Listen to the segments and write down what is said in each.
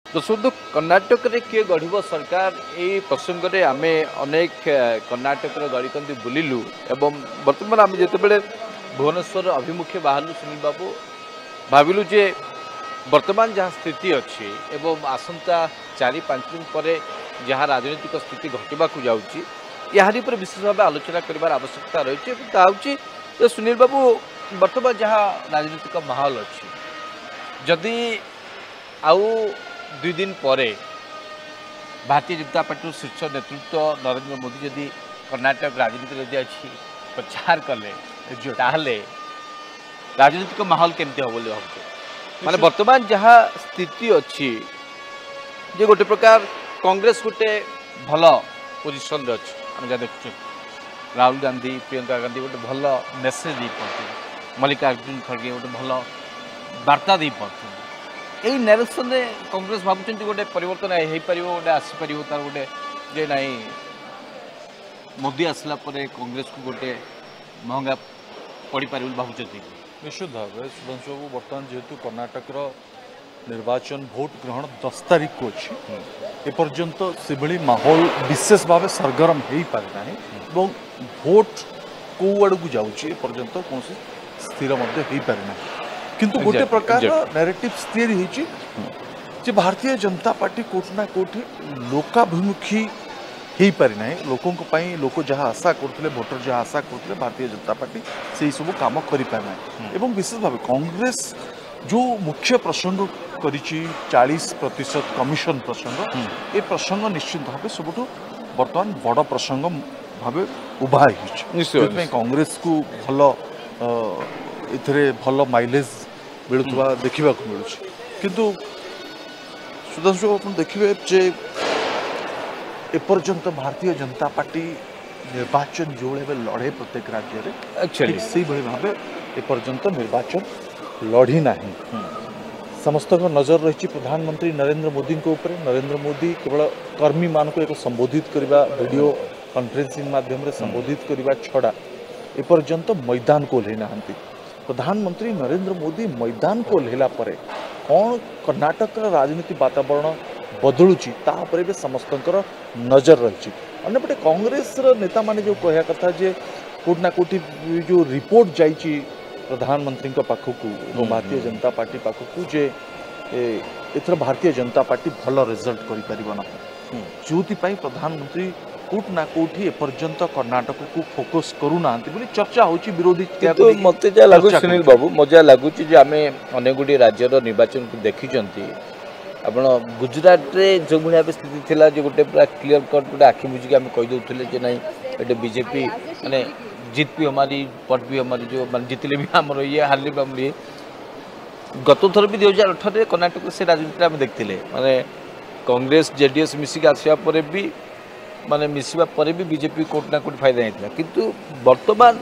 दर्शक कर्णाटक रे किए गढ़ सरकार यही प्रसंग में आम अनेक कर्णाटक गढ़ी बुलिलु एवं बर्तमान आम जिते भुवनेश्वर अभिमुखे बाहर सुनील बाबू भाविलु जे वर्तमान जहाँ स्थिति अच्छी एवं आसंता 4-5 दिन पर जहाँ राजनीतिक स्थिति घटवाक जाऊँगी यारी पर विशेष भाव आलोचना कर आवश्यकता रही है। सुनील बाबू वर्तमान जहाँ राजनीतिक माहौल अच्छी जदि आउ 2 दिन पर भारतीय जनता पार्टी शीर्ष नेतृत्व नरेंद्र मोदी जदि कर्णाटक राजनीति जदि अच्छी प्रचार कले ताहले राजनीतिक माहौल केमती हम बोली भावुँ माने वर्तमान जहाँ स्थिति अच्छी जे गोटे प्रकार कांग्रेस गोटे भल पोजिशन रे अच्छी आम जहाँ देखु राहुल गांधी प्रियंका गांधी गोटे भल मेसेज दे पाते मल्लिकार्जुन खड़गे गोटे भल वार्ता दे पाते यही नरेशन रे कांग्रेस भावुं गोटे परिवर्तन हो पार गोटे आसीपर तार गोटे जे ना मोदी आसला कांग्रेस को गोटे महंगा पड़ पार भावुं निश्चित भाव सुधांशु बाबू बर्तमान जेहेतु कर्णाटक निर्वाचन भोट ग्रहण 10 तारीख को अच्छी एपर्यंत से माहौल विशेष भाव सरगरम हो पारे ना भोट कौ आड़ को जापर्यंत कौन स्थिर हो पारे ना किंतु गोटे प्रकार नैरेटिव तैयारी होती भारतीय जनता पार्टी कोठना कोठी लोकाभिमुखी हो पारि ना लोकों लोक जहाँ आशा करते भोटर जहाँ आशा करते भारतीय जनता पार्टी से सब कम कर पारना एवं विशेष भाव कांग्रेस जो मुख्य प्रसंग करी 40% कमिशन प्रसंग ये प्रसंग निश्चित भाव सब बर्तमान बड़ प्रसंग भाव उभा हो कांग्रेस को भल भल माइलेज मिलुवा देखा मिलूँ किंतु सुधांशु आप देखिए जे एपर्यंत भारतीय जनता पार्टी निर्वाचन जो लड़े प्रत्येक राज्य में से भाव एपर्यंत निर्वाचन लड़ी ना समस्त नजर रही प्रधानमंत्री नरेंद्र मोदी ऊपर नरेंद्र मोदी केवल कर्मी मान को एक संबोधित करने वीडियो कॉन्फ्रेंसिंग माध्यम संबोधित करने छड़ा एपर्यंत मैदान को ओह्लैना प्रधानमंत्री नरेंद्र मोदी मैदान को ओह्लैला परे कौन कर्णाटक राजनीति वातावरण बदलुची भी समस्त नजर रही अंपटे कांग्रेस नेता माने जो कहया कथा जे कोटना कोटी जो रिपोर्ट जाइए प्रधानमंत्री पाखक भारतीय जनता पार्टी पाखक जे एथर भारतीय जनता पार्टी भल रिजल्ट करिपारिबना जो प्रधानमंत्री कोटना कोठी एपर्यंत कर्णाटक को फोकस करूना चर्चा होची विरोधी मत जा लागु सुनील बाबू मजा लगुच आम अनेक गुड़ी राज्यर निर्वाचन को देखी आपण गुजरात रे जो भाव स्थिति थिला जो गोटे पूरा क्लीयर कट गोटे आखि बुझिक आम कहीदे जे ना ये बीजेपी माने जीत भी हमारी पट भी हमारी जो मान जितले भी आमर ये हारले भी आम गत थर भी 2018 कर्णाटक से राजनीति आम देखते माने कांग्रेस जेडीएस मिसिक आसवा पर भी माने मिसवा पर भी बीजेपी कोट ना कोट फायदा नहीं किंतु वर्तमान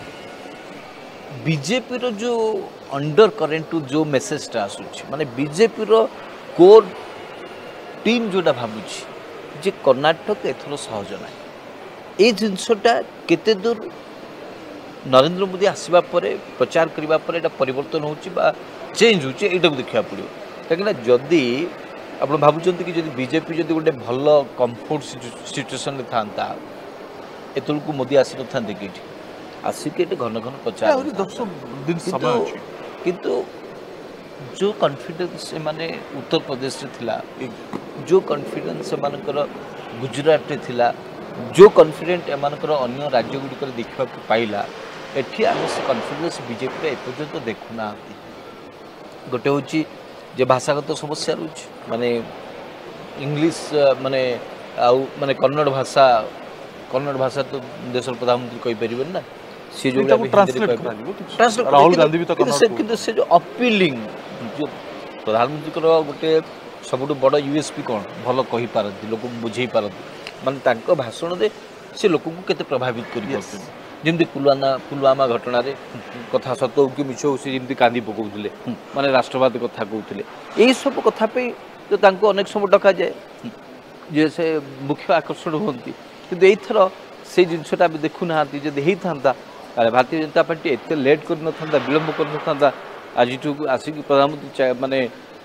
बीजेपी रो जो अंडर करेंट जो मेसेजटा आसूची माने बीजेपी रो कोर टीम जोटा भावुची जे कर्णाटक एथर सहज ना ये जिनसटा केते दूर नरेंद्र मोदी आसवा परे प्रचार करबा परे एटा परिवर्तन होची बा चेंज होची एटा को देखा पड़ियो कहीं जदि आप भावुं कि जब बीजेपी जब गोटे भल कंफर्ट सिचुएसन था एतल को मोदी आसी न था कि आसिक घन घन प्रचार किंतु जो कॉन्फिडेंस से माने उत्तर प्रदेश रे थिला जो कॉन्फिडेंस से मानकर गुजरात रे थिला जो कॉन्फिडेंट एमानकर अन्य राज्य गुडी कर देखा पाइला एठी आम से कॉन्फिडेंस बीजेपी रे एपर्यंत देखुना गोटे होची जे भाषागत समस्या रोच माने इंग्लिश माने आउ माने कन्नड़ भाषा तो देश प्रधानमंत्री कहि परिबेन ना से जो राहुल गांधी भी तो किंतु से जो अपीलिंग जो प्रधानमंत्री गोटे सब बड़ यूएसपी कौन भल कही पारती लोक बुझे पारती माने तांको भाषण दे से लोक को केते प्रभावित कर जमी पुलवामा घटना रे कथा सत कि मिछ से जमी कांदी पकाउले माने राष्ट्रवाद कथा कहते यही सब कथा पे जो तांको अनेक समय डका जाए जे से मुख्य आकर्षण होती किंतु एथर से जिनसटा देखुना जब होता भारतीय जनता पार्टी एत लेट कर विलंब कर आज आसिक प्रधानमंत्री माने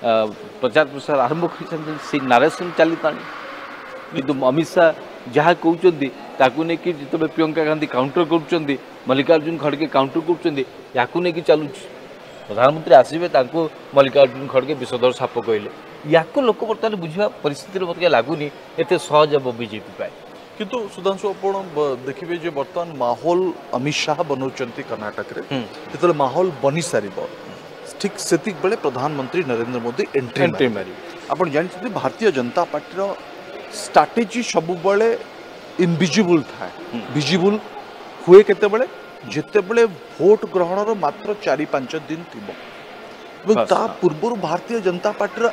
प्रचार प्रसार आरंभ कर नारेसन चली किंतु अमित शाह जहाँ कहते ताकू नहीं कि जिते प्रियंका गांधी काउंटर कर मल्लिकार्जुन खड़गे काउंटर कर चलू प्रधानमंत्री आसवे मल्लिकार्जुन खड़गे विषधर साप कहले या लोक बर्तमान बुझा परिस्थिति मत लगुनि एत सहज हम बीजेपी किंतु सुधांशु आप देखिए जे बर्तमान माहौल अमित शाह बनाउछंती कर्नाटक रे जेतले माहौल बनी सारिबो ठीक सेतिक बेले प्रधानमंत्री नरेंद्र मोदी एंट्री मारी आपण जानते भारतीय जनता पार्टी रो स्ट्रैटेजी सब बेले इनविजिबल था विजिबल हुए केते बेले जेते बेले वोट ग्रहण रो मात्र 4-5 दिन थिबो ता पूर्व भारतीय जनता पार्टी रो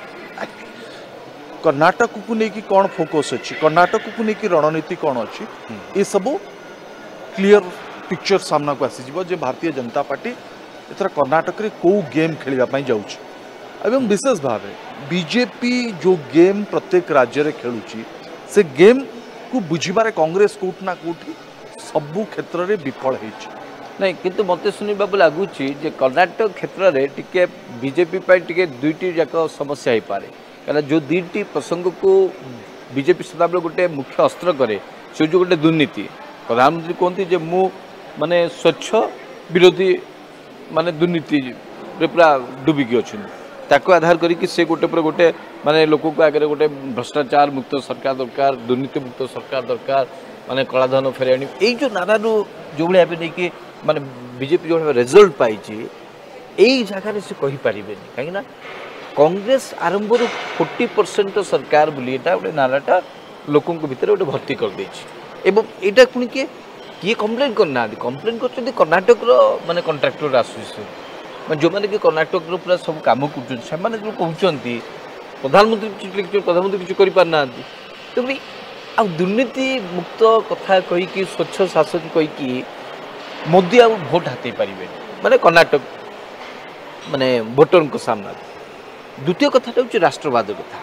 कर्नाटक को लेकिन कौन फोकस अच्छी कर्नाटक को लेकिन रणनीति कौन अच्छी ये सब क्लियर पिक्चर सामना को आसीज भारतीय जनता पार्टी एथर कर्नाटक रे को गेम खेलवाई जाऊँ विशेष भाव बीजेपी जो गेम प्रत्येक राज्य में खेलुची से गेम को बुझारे कांग्रेस कोठना कोठी सबू क्षेत्र में विफल होती नहीं किंतु मत शुणा लगुच कर्नाटक क्षेत्र में टिके बीजेपी टिके दुईटी जाक समस्या हो पारे कहना जो दुईटी प्रसंग को बीजेपी सदाबले गोटे मुख्य अस्त्र करे से जो गोटे दुर्नीति प्रधानमंत्री कहते मु माने स्वच्छ विरोधी माने दुर्नीति पूरा डुबिकी अच्छा आधार करके से गोटे पर गोटे माने लोक को आगे गोटे भ्रष्टाचार मुक्त सरकार दरकार दुर्नीति मुक्त सरकार दरकार माने कलाधन फेर आनी यही जो नारा जो भाई नहीं कि माने बीजेपी जो रिजल्ट पाई यही जगह से कहीपर कहीं कांग्रेस आरंभ 40% सरकार बोली गोटे नाराटा लोकों भितर गोटे भर्ती कर एवं यहाँ पुणी किए कंप्लेन करना कंप्लेन कर कर्नाटक माने कंट्राक्टर आसोसिएशन जो मैंने कि कर्नाटक पूरा सब कम कर कहते प्रधानमंत्री किसी करना तेणु आ दुर्नीति मुक्त कथा कहीकि स्वच्छ शासन कहीकि मोदी आ भोट हाथी पारे माने कर्नाटक माने भोटर सामना द्वितीय कथा हूँ राष्ट्रवाद कथा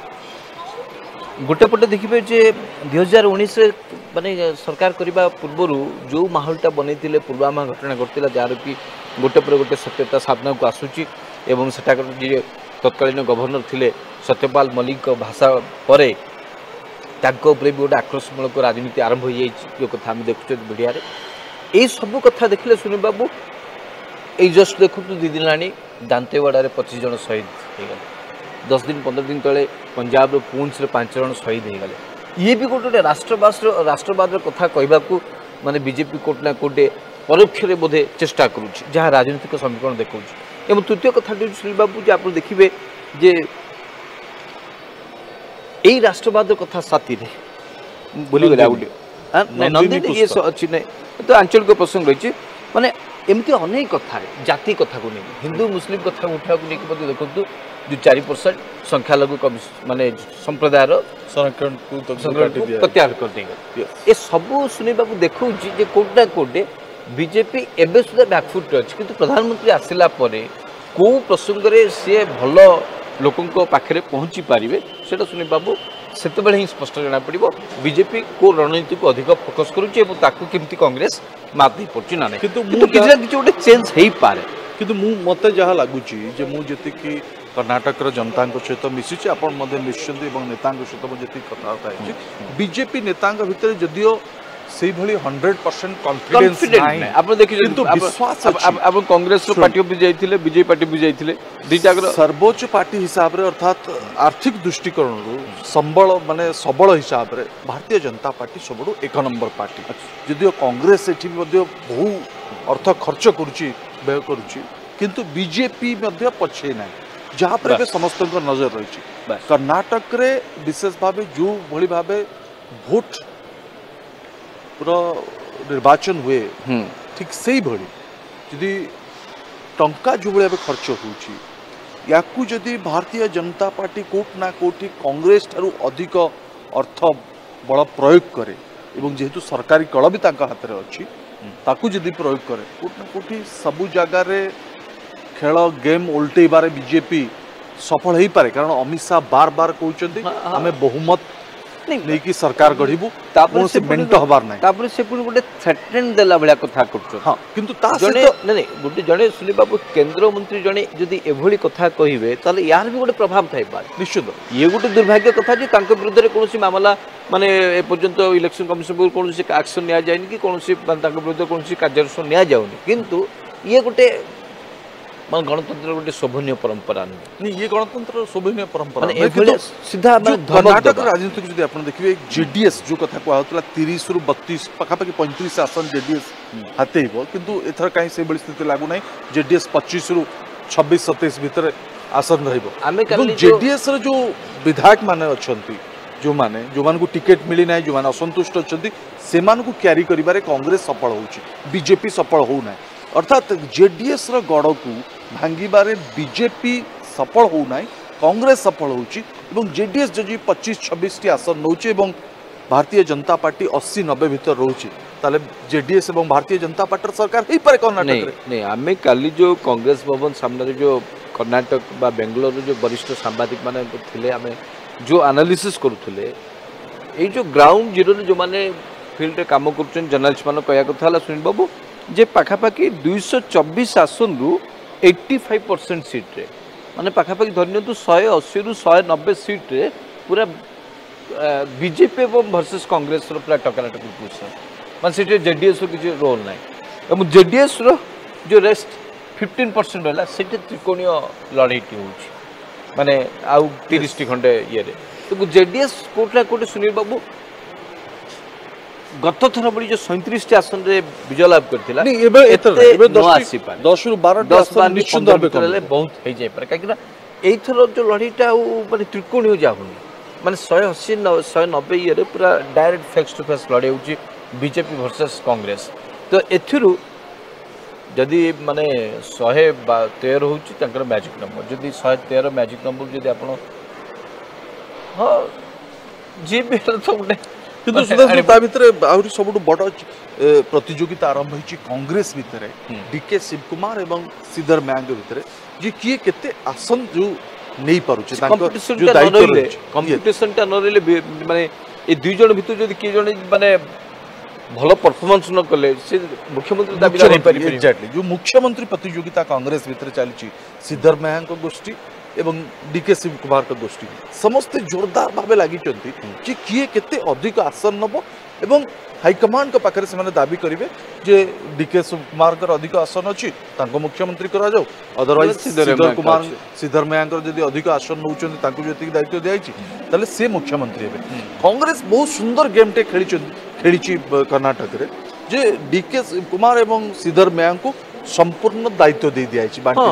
गोटे पटे देखिए जे 2019 माने सरकार करने पूर्वर जो माहौलटा बनई पुलवामा घटना घटला जार कि गोटे पर गोटे सत्यता सामना को आसूची एवं सेठाकर जी तत्कालीन गवर्नर थिले सत्यपाल मलिक भाषा पर भी गोटे आक्रोशमूलक राजनीति आरंभ हो जो कथा आम देखुचे मीडिया यही सब कथा देखले सुनी बाबू ये जस्ट देखु 2 दिन लानी दांतेवाड़ा 25 जन शहीद हो गए 10 दिन 15 दिन तले पंजाब पुंछ 5 जन शहीद हो गए ये भी गोटे राष्ट्रवाद कथा कहवा माने बीजेपी कोटना कोटे परोक्ष बोधे चेष्टा करुच्ची जहाँ राजनीतिक समीकरण देखा एवं तृतीय कथा सुनील बाबू जो आप देखिए जे यही राष्ट्रवाद कथा साथी बोली गले नंदिनी ये अच्छी नहीं तो आंचलिक प्रसंग रही माने एमती अनेक कथा जाति कथा को नहीं हिंदू मुस्लिम कथा उठा को लेकिन देखो जो 4% संख्यालघु माने संप्रदायर संरक्षण प्रत्याहार कर देगा ये सब सुनवा देखा कोटे ना कोटे बीजेपी एवं सुधा बैकफुट अच्छी किंतु प्रधानमंत्री आसला कौ प्रसंग में सी भल लोकों पाखे पहुँची पारे से सुनी बाबू से ही स्पष्ट जना पड़ बीजेपी को रणनीति को अधिक फोकस करुँची कांग्रेस मात नहीं पड़ी ना किंतु किसी गोटे चेंज हो पारे किंतु मत जहाँ लगुच जी कर्नाटक जनता सहित मिशुचे आप निश्चित नेता सहित कथबार्ता बीजेपी नेता भितर जदियो से 100% कॉन्फिडेंस नहीं आप देखिए किंतु विश्वास आप कांग्रेस पार्टी भी जाइथिले बीजेपी पार्टी भी जाइथिले दुईटा सर्वोच्च पार्टी हिसाब रे अर्थात आर्थिक दृष्टिकोण संबल माने सबल हिसाब रे भारतीय जनता पार्टी सबडू 1 नंबर पार्टी जदियो कांग्रेस एठी बहु अर्थ खर्च करुची व्यय करुची किंतु बीजेपी पछे ना जहाँ पर समस्त नजर रही कर्नाटक रे विशेष भाव जो भली भाव भोट निर्वाचन हुए ठीक से ही भली जदि टंका जो भाव खर्च हो जदि भारतीय जनता पार्टी कोट ना कोटी कांग्रेस ठारू अधिक अर्थ बल प्रयोग करे एवं जेहेतु सरकारी कल भी हाथ में अच्छी ताकू जदि प्रयोग करे कोट ना कोटी सबू जगार खेल गेम उल्टेबार बीजेपी सफल हो पारे कारण अमित शाह बार बार कहते आम बहुमत लेकिन सरकार गढ़िबु तापर से मेंट हबार नाही तापर से पुणी गोटे थ्रेटन देला भलिया कथा करछो हां किंतु ता जने सहित नहीं गोटे जने सुनी बाबू केंद्र मंत्री जने जदि एभली कथा कहिबे ताले यार भी गोटे प्रभाव थाई पारे निश्चित ये गोटे दुर्भाग्य कथा जे तांको विरुद्ध रे कोनोसी मामला माने ए पर्यंत इलेक्शन कमिशन को कोनोसी एक्शन निया जायनि कि कोनोसी तांको विरुद्ध कोनोसी कार्यानुष्ठान निया जाउनी किंतु ये गोटे मान गणतंत्र गोटे शोभनीय परंपरा नहीं ये गणतंत्र शोभनीय परंपरा माने एभली सीधा माने कर्नाटक राजनीति को जदि आपण देखिबे जेडीएस जो कथा को आउतला 30 रु 32 पखापखि 35 आसन जेडीएस हातेइबो किंतु एथर काई से बड़ी स्थिति लागू नाही जेडीएस 25 रु 26 27 भीतर आसन रहिबो आमे जेडीएस रो जो विधायक माने अछंती जो मान को टिकेट मिली ना जो मान असंतुष्ट अच्छा से क्यारी करिबारे कांग्रेस सफल होउची बीजेपी सफल हो ना अर्थात जेडीएस रो गड़ को भांगिबारे बीजेपी सफल हो ना कांग्रेस सफल होउची एवं जेडीएस जदि 25-26 टी आसन नौची एवं भारतीय जनता पार्टी 80-90 भीतर रोची ताले जेडीएस एवं भारतीय जनता पार्टी सरकार ही पर कर्नाटक रे नहीं आमे काली जो कांग्रेस भवन सामने जो कर्नाटक बा बेंगलोर जो वरिष्ठ सांबादिक माने थिले आमे जो एनालिसिस करुले ये जो ग्राउंड जीरो जो माने फील्ड काम कर जर्नालीस्ट मान कह कथा सुनील बाबू जे पाखापाखि 224 आसन रु 85% सीट रे माने पाखापाखि धरनियंतु 180 रु 190 सीट रे पूरा बीजेपी एवं वर्सेस कांग्रेस रो पूरा टकराटकी पोजिशन माने सीट जेडीएस रो किछि रोल नै एवं जेडीएस रो जो रेस्ट 15% रहला सेटे त्रिकोणीय लड़ाईटी होउछि माने आउ 30 टी खंडे ये रे तो जेडीएस कोटला कोटे सुनील बाबू गत थर बड़ी जो 37 टी आसन रे विजय लाभ करथिला नहीं एबे एबे 10 रु 12 टी आसन निश्चित भाबे करले बहुत हे जाय पर काकि ना एई थर जो लड़ाईटा माने त्रिकोणीय जाहुनी माने 180 190 ये रे पूरा डायरेक्ट फेस टू फेस लड़ाई होउछि बीजेपी वर्सेस कांग्रेस तो एथिरु जदि माने 113 होउछि तंकर मैजिक नंबर जदि 113 मैजिक नंबर जदि आपण हां जी भी तो गुटे किंतु सुधा ता भितरे आउरी सबुटु बड़ प्रतियोगिता आरंभ होइछि कांग्रेस भितरे डीके शिव कुमार एवं श्रीधर म्यांग भितरे जे किए केते आसन जो नहीं पारुछि तांको जो दायित्व रहछि कंपटीशन ता न रहले माने ए दुई जण भितर जदि के जण माने भलो परफॉर्मेंस न कले से मुख्यमंत्री दाबी नहीं पारि एग्जैक्टली जो मुख्यमंत्री प्रतियोगिता कांग्रेस भितर चलछि श्रीधर म्यांग गोष्ठी एवं डीके शिव कुमार का गोष्ठी समस्त जोरदार भाव लगी कि किए केते अधिक आसन नब एवं हाईकमांड के पाखे से दाबी करेंगे जे डीके शिव कुमार अधिक आसन अच्छी मुख्यमंत्री करा जाओ अदरवाइज श्रीधर म्यांकर जदि अधिक आसन नौकरी जी दायित्व दिखाई से मुख्यमंत्री हे कांग्रेस बहुत सुंदर गेम टे खेली कर्नाटक रे जे डीके शिव कुमार एवं श्रीधर म्यांग को संपूर्ण दायित्व दे दिया बांटी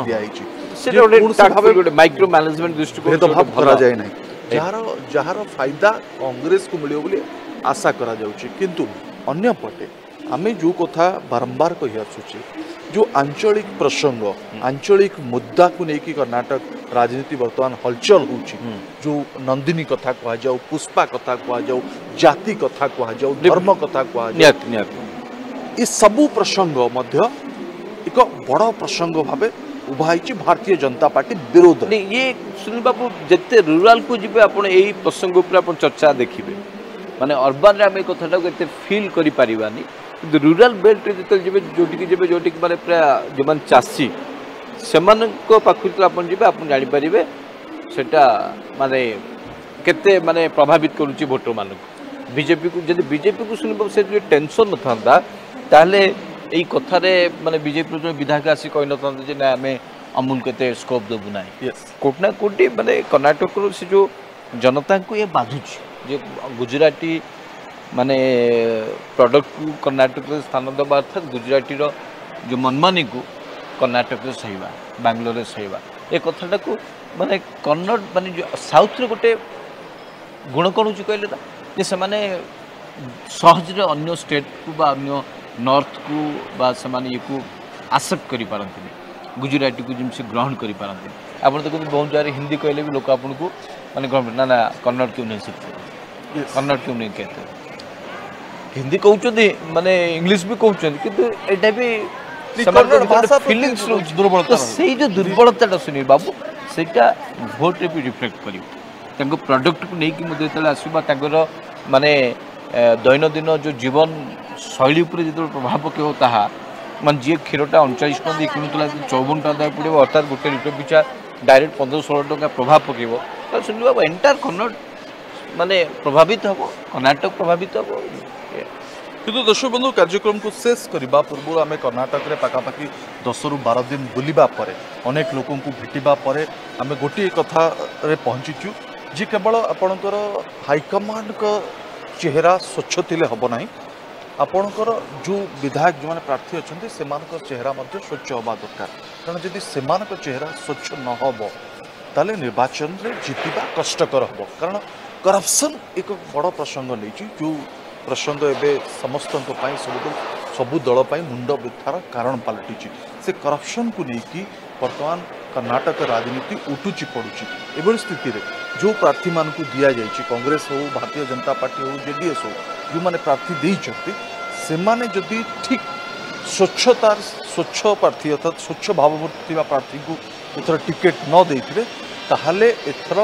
दिया माइक्रो मैनेजमेंट दृष्टिकोण भेदभाव करा जाए ना जार फायदा कांग्रेस को मिले बोली आशा करा जाउछि किंतु अन्य पटे आमे जो कथा बारंबार कहि आसुछि जो आंचलिक प्रसंग आंचलिक मुद्दा को लेकिन कर्नाटक राजनीति वर्तमान हलचल होउछि जो नंदिनी कथा कहा जाऊ पुष्पा कथा कहा जाऊ जाति कथा कहा जाऊ धर्म कथा कहा जाऊ ये सबू प्रसंग मध्य एक बड़ प्रसंग भावे उभाई भारतीय जनता पार्टी विरोध नहीं ये सुनील बाबू जिते रूराल को जी आप प्रसंग उपर चर्चा देखिए माने अर्बान रे कथा को फिल करि परिबानी कि रूराल बेल्ट जो जोटि माने जो मान चाषी से पाखु जी आप जापर सेटा माने केते माने प्रभावित करुच्ची भोटर मान बीजेपी को जब बीजेपी को सुन से जो टेंशन न था ताहले यही कथार माने बीजेपी जो विधायक आसी कही न ना आम अमूल के स्कोप देवु ना कोटना कोटी माने कर्नाटक से जो जनता को ये बाधुची जे गुजराती माने प्रोडक्ट को कर्नाटक में स्थान देवा अर्थात गुजराती जो मनमानी को कर्नाटक में सहीवा बांग्लोर में सहीवा ये कथाटा को माने कन्नड़ माने जो साउथ रे गोटे गुण कौन हो कहले जे से माने सहज अन्य स्टेट को बा अन्य नॉर्थ को बा से माने ये को एक्सेप्ट करि पारंती गुजराती को जिनसे ग्रहण करि पारंती आपण देखो बहुत जगह हिंदी कहले भी लोक आपन को माने ना ना कन्नड़ क्यों नहीं सीखते कन्नड़ क्यों नहीं कहते हिंदी कहउछथि माने इंग्लिश भी कहउछथि किंतु एटा भी भाषा फीलिंग्स दुर्बलता से जो दुर्बलता सुनी बाबू सेटा वोट रे भी रिफ्लेक्ट करियो प्रडक्ट को लेकिन जो आसवा माने दैनंदिन जो जीवन शैली उपर जो प्रभाव पकेब ताहा मान जी क्षीरटा 39 टଙ୍କା किणुला 54 टଙ୍କା पड़े अर्थात गोटे लिटर पिछा डायरेक्ट 15-16 टଙ୍କା प्रभाव पकेब तो सुनिल बाबू एंटायर कन्नड़ माने प्रभावित हम कर्नाटक प्रभावित हम किंतु दर्शक बंधु कार्यक्रम को शेष करने पूर्व आम कर्नाटक में पखापाखि 10 ରୁ 12 दिन बुलवा अनेक लोकों को भेटा आम गोटे कथा पहुँचीचु जी केवल आपणकर हाइकमांड का चेहरा स्वच्छ थिले हम ना आपणकर जो विधायक जो मैंने प्रार्थी अच्छा से चेहरा स्वच्छ हवा दरकार कारण जदि से चेहरा स्वच्छ न हो ताले निर्वाचन में जीतवा कष्टकर हम कारण करप्शन एक बड़ प्रसंग नहीं जो प्रसंग एवं समस्त सबू दल मुंड व्यथार कारण पलटि से करप्शन को लेकिन बर्तमान कर्नाटक राजनीति उठुची पड़ुची एभली स्थिति रे जो प्रार्थी मान को दि जाइए कांग्रेस हो भारतीय जनता पार्टी हो जेडीएस हो जो मैंने प्रार्थी देइछंती से माने जदि ठीक स्वच्छतार स्वच्छ प्रार्थी अर्थात स्वच्छ भावमूर्ति प्रार्थी को एथर टिकेट न देइथिबे ताहाले एथर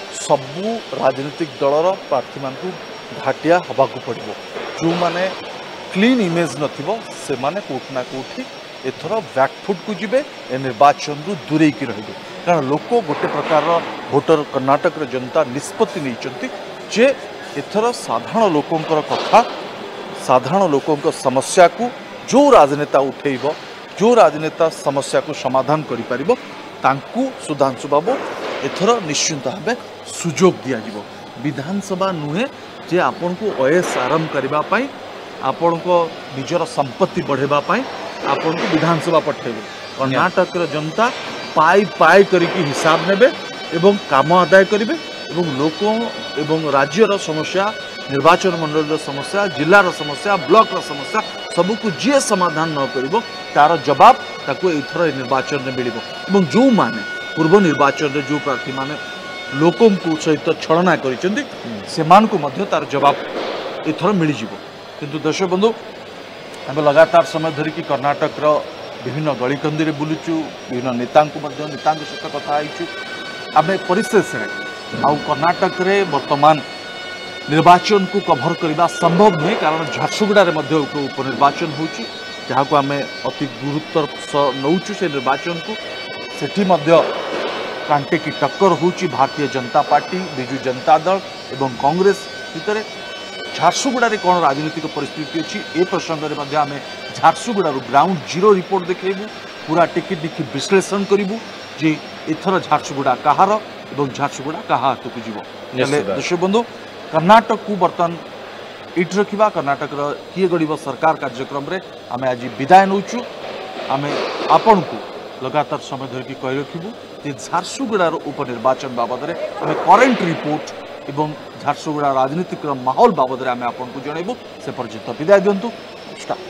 सबू राजनीतिक दलर प्रार्थी मान को घाटिया हवा को पड़ो जो माने क्लीन इमेज नथिबो से माने कोठना कोठी एथर बैकफुट को जिबे ए निर्वाचन रु दूरे की रहिबे कारण लोक गोटे प्रकार भोटर कर्नाटक रे जनता निष्पत्ति नहीं जे एथर साधारण लोकंकर कथा साधारण लोकंक समस्या को जो राजनेता उठेइबो जो राजनेता समस्या को समाधान करि परिबो तांकु सुधांशु बाबू एथर निश्चिंत भावे सुजोग दिया जिवो विधानसभा नुहे जे आपन को ओएस आरंभ करबा पई आपन को निजर संपत्ति बढ़ेबा पई आपन को विधानसभा पठेबे कर्नाटक जनता पाई पाई करिकी हिसाब नेबे एवं काम आदाय करिवे एवं लोकों एवं राज्यर समस्या निर्वाचन मंडल समस्या जिलार समस्या ब्लॉक समस्या सबको जी समाधान न करिवो तार जवाब ताको एथर निर्वाचन में मिलिबो एवं जो माने पूर्व निर्वाचन रे जो प्रार्थी माने लोकों को सहित छलना करिसेंती सेमान को मध्य तार जवाब एथर मिल जिवो किंतु दर्शक बंधु आम लगातार समय धरिकी कर्नाटक रो विभिन्न गलिकंदी रे बुलुचु विभिन्न नेता सहित कथा आईचु आम परिशेष आउ कर्नाटक रे वर्तमान निर्वाचन को कभर करने संभव नुहे कारण झारसुगुड़ा रे मध्य उपनिर्वाचन होची जहाँ को आम अति गुरुत्व नौचु से निर्वाचन को सेठी मध्य कांटे की टक्कर होची भारतीय जनता पार्टी बिजु जनता दल एवं कांग्रेस भितर झारसुगुड़ा रे कौन राजनीतिक परिस्थिति अच्छी ए प्रसंग में आम झारसुगुड़ा ग्राउंड जीरो रिपोर्ट देखू पूरा टिकिट निकी विश्लेषण करूँ जे एथर झारसुगुड़ा कहार एवं झारसुगुड़ा क्या हाथ को जीव दर्शक बंधु कर्नाटक को बर्तमान इट रखा कर्नाटक किए गढ़ सरकार कार्यक्रम रे आम आज विदाय नौचु आम आपण को लगातार समय धरिकी कही रखू जे झारसुगुड़ार उपनिर्वाचन बाबद में आम करेन्ट रिपोर्ट एवं झारसुगुड़ा राजनीतिक माहौल बाबद में आम आपको जनइबू से पर्यंत विदाय दिंतु।